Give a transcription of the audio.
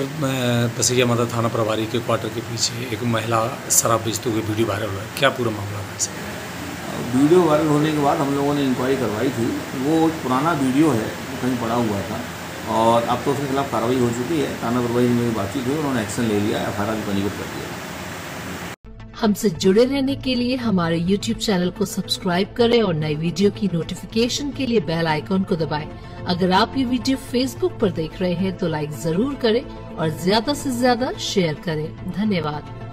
बसैया माता थाना प्रभारी के क्वार्टर के पीछे एक महिला शराब बेचते हुए वीडियो वायरल हुआ है, क्या पूरा मामला है सर? वीडियो वायरल होने के बाद हम लोगों ने इंक्वायरी करवाई थी। वो पुराना वीडियो है, कहीं पड़ा हुआ था और अब तो उसके खिलाफ कार्रवाई हो चुकी है। थाना प्रभारी में बातचीत हुई, उन्होंने एक्शन ले लिया, FIR भी पंजीकृत कर दिया। हमसे जुड़े रहने के लिए हमारे YouTube चैनल को सब्सक्राइब करें और नई वीडियो की नोटिफिकेशन के लिए बेल आइकॉन को दबाएं। अगर आप ये वीडियो Facebook पर देख रहे हैं तो लाइक जरूर करें और ज्यादा से ज्यादा शेयर करें। धन्यवाद।